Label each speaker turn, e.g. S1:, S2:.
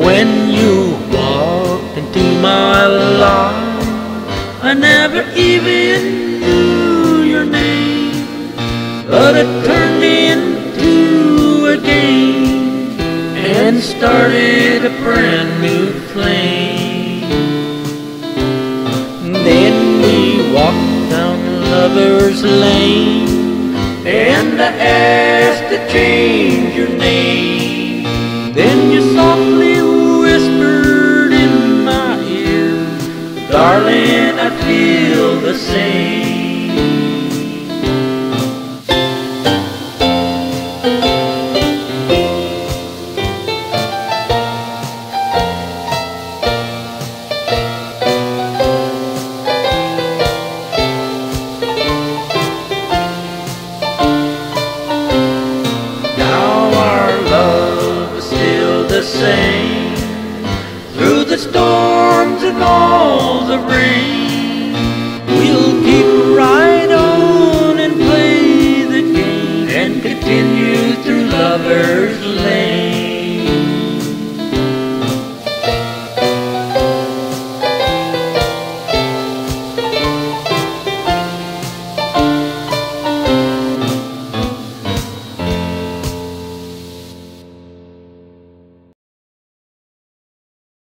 S1: When you walked into my life, I never even knew your name, but it turned into a game and started a brand new flame. Then we walked down Lover's Lane, and I asked to change your name. Then you softly whispered in my ear, darling, I feel the same. Same through the storms and all the rain.